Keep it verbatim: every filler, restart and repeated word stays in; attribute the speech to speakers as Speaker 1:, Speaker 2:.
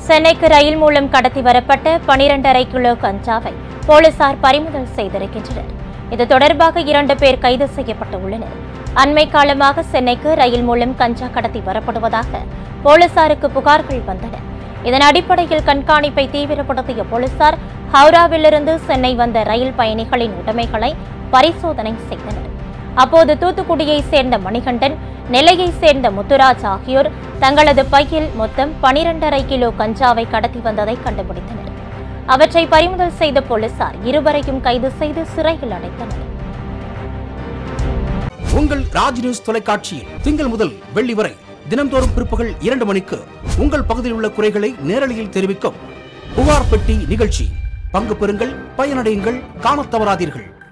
Speaker 1: சென்னைக்கு ரயில் மூலம் கடத்தி வரப்பட்ட பனிரெண்டரை கிலோ கஞ்சாவை போலீசார் பறிமுதல் செய்திருக்கின்றனர். இது தொடர்பாக இரண்டு பேர் கைது செய்யப்பட்டுள்ளனர். அண்மை காலமாக சென்னைக்கு ரயில் மூலம் கஞ்சா கடத்தி வரப்படுவதாக போலீசாருக்கு புகார்கள் வந்தன. இதன் அடிப்படையில் கண்காணிப்பை தீவிரப்படுத்திய போலீசார் ஹவுராவிலிருந்து சென்னை வந்த ரயில் பயணிகளின் உடைமைகளை பரிசோதனை செய்தனர். அப்போது தூத்துக்குடியை சேர்ந்த மணிகண்டன், நெல்லையை சேர்ந்த முத்துராஜ் ஆகியோர் தங்களது பையில் மொத்தம் பனிரெண்டரை கிலோ கஞ்சாவை கடத்தி வந்ததை கண்டுபிடித்தனர். அவற்றை பறிமுதல் செய்த போலீசார் இருவரையும் கைது செய்து சிறையில் அடைத்தனர்.
Speaker 2: உங்கள் ராஜ் நியூஸ் தொலைக்காட்சியில் திங்கள் முதல் வெள்ளி வரை தினந்தோறும் பிற்பகல் இரண்டு மணிக்கு உங்கள் பகுதியில் உள்ள குறைகளை நேரலையில் தெரிவிக்கும் புகார் பெட்டி நிகழ்ச்சி. பங்கு பெறுங்கள், பயனடையுங்கள், காணத் தவறாதீர்கள்.